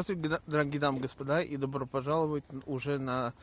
Здравствуйте, дорогие дамы и господа, и добро пожаловать уже на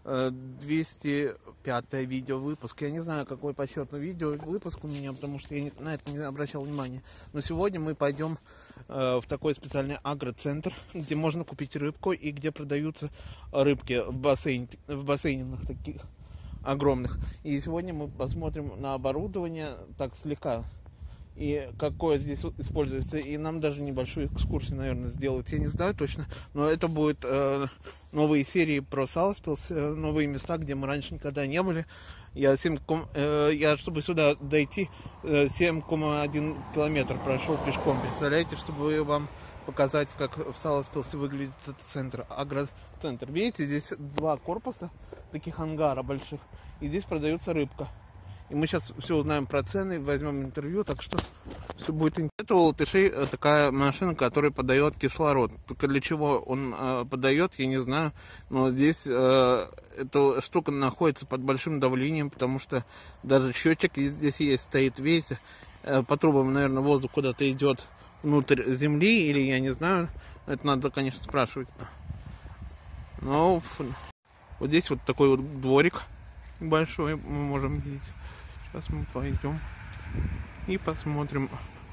205-е видео выпуск. Я не знаю, какой по счету видео выпуск у меня, потому что я на это не обращал внимания. Но сегодня мы пойдем в такой специальный агроцентр, где можно купить рыбку и где продаются рыбки в бассейнах таких огромных. И сегодня мы посмотрим на оборудование так слегка. И какое здесь используется. И нам даже небольшую экскурсию, наверное, сделают. Я не знаю точно, но это будет новые серии про Саласпилс, новые места, где мы раньше никогда не были. Я, чтобы сюда дойти, 7,1 километр прошел пешком. Представляете, чтобы вам показать, как в Саласпилсе выглядит этот центр, агроцентр. Видите, здесь два корпуса, таких ангара больших, и здесь продается рыбка. И мы сейчас все узнаем про цены, возьмем интервью, так что все будет интересно. Это у латышей такая машина, которая подает кислород. Только для чего он подает, я не знаю. Но здесь эта штука находится под большим давлением, потому что даже счетчик здесь есть, стоит, видите, по трубам, наверное, воздух куда-то идет внутрь земли, или я не знаю. Это надо, конечно, спрашивать. Но вот здесь вот такой вот дворик большой, мы можем видеть. Сейчас мы пойдем и посмотрим.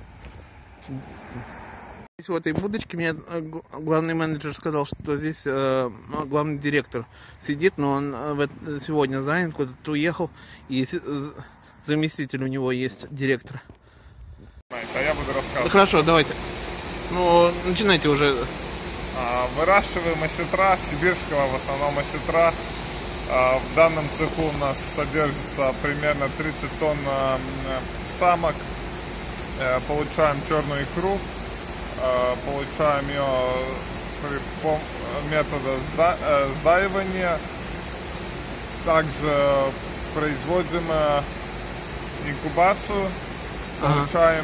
Здесь в этой будочке мне главный менеджер сказал, что здесь главный директор сидит, но он сегодня занят, куда-то уехал, и заместитель у него есть директор. А я буду рассказывать. Хорошо, давайте. Ну, начинайте уже. Выращиваем осетра, сибирского в основном осетра. В данном цеху у нас содержится примерно 30 тонн самок. Получаем черную икру, получаем ее по методу сдаивания. Также производим инкубацию, получаем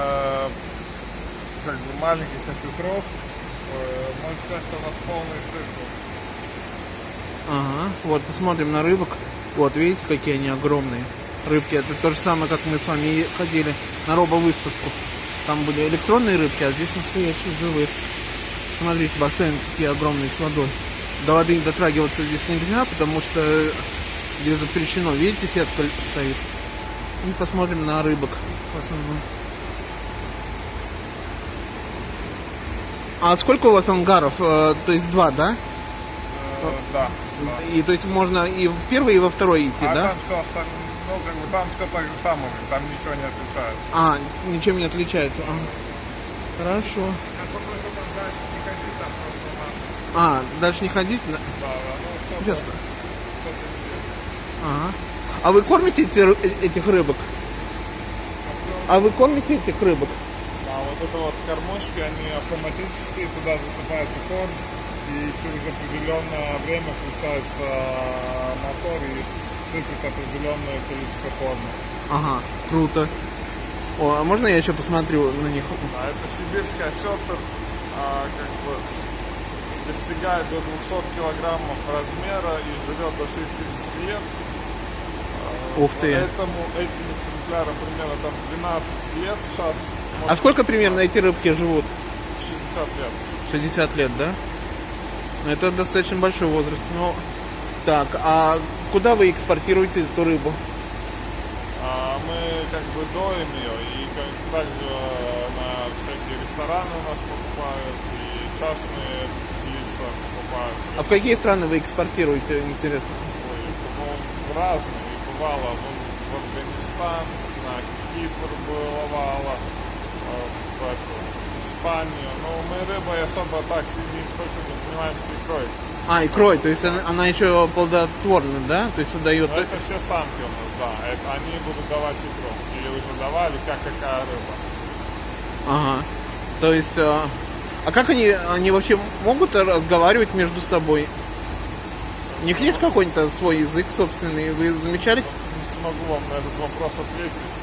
маленьких осетров. Можно сказать, что у нас полный цикл. Ага, вот посмотрим на рыбок. Вот видите, какие они огромные рыбки. Это то же самое, как мы с вами ходили на робовыставку. Там были электронные рыбки, а здесь настоящие живые. Смотрите, бассейн какие огромные с водой. До воды дотрагиваться здесь нельзя, потому что здесь запрещено. Видите, сетка стоит. И посмотрим на рыбок в основном. А сколько у вас ангаров? То есть два, да? Да. И то есть можно и в первый, и во второй идти, да? Там все, там все так же самое, там ничего не отличается. Ничем не отличается. Хорошо. Я попрошу там дальше не ходить, там просто у нас. Дальше не ходить? Да, ну все. А вы кормите этих рыбок? Да, вот это вот кормушки, они автоматически, туда засыпается корм. И через определенное время включается мотор и сыпет определенное количество корма. Ага, круто. А можно я еще посмотрю на них? Это сибирский осетр, достигает до 200 килограммов размера и живет до 60 лет. Ух ты. Этим экземплярам примерно там 12 лет сейчас. А сколько примерно эти рыбки живут? 60 лет. 60 лет, да? Это достаточно большой возраст. Но так, а куда вы экспортируете эту рыбу? Мы доим ее, и также на всякие рестораны у нас покупают, и частные лица покупают. А в какие страны вы экспортируете, интересно? В разные. Бывало в Афганистан, на Кипр бывало, в Испанию. Но мы рыбой особо так не экспортируем, занимаемся икрой. Икрой, то есть она еще плодотворна, да? То есть выдает. Но это все самки у нас, да. Они будут давать икру. Или уже давали, какая рыба. Ага. То есть, а как они вообще могут разговаривать между собой? У них есть какой-то свой язык собственный, вы замечали? Не смогу вам на этот вопрос ответить,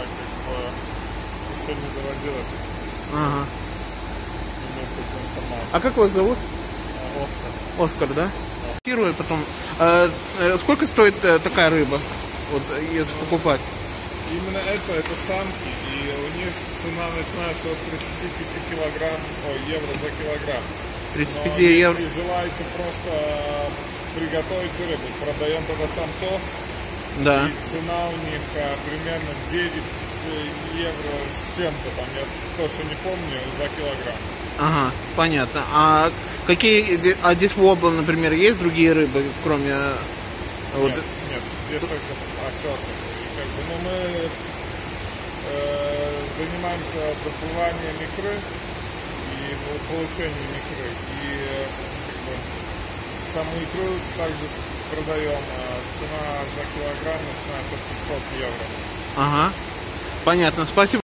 еще не доводилось. Ага. Иметь такую информацию. А как вас зовут? Оскар. Оскар, да? Первое, потом. Сколько стоит такая рыба, вот если покупать? Именно это самки, и у них цена начинается от 35 евро за килограмм. 35 Но евро. если желаете просто приготовить рыбу, продаем тогда самцов. Да. И цена у них примерно 9 евро с чем-то, там я точно не помню, за килограмм. Ага, понятно. А какие, а здесь в Обла, например, есть другие рыбы, кроме вот? Нет, здесь только осетр. Как бы, ну, мы занимаемся добыванием икры и получением икры. И как бы, саму икру также продаем. Цена за килограмм начинается от 500 евро. Ага, понятно. Спасибо.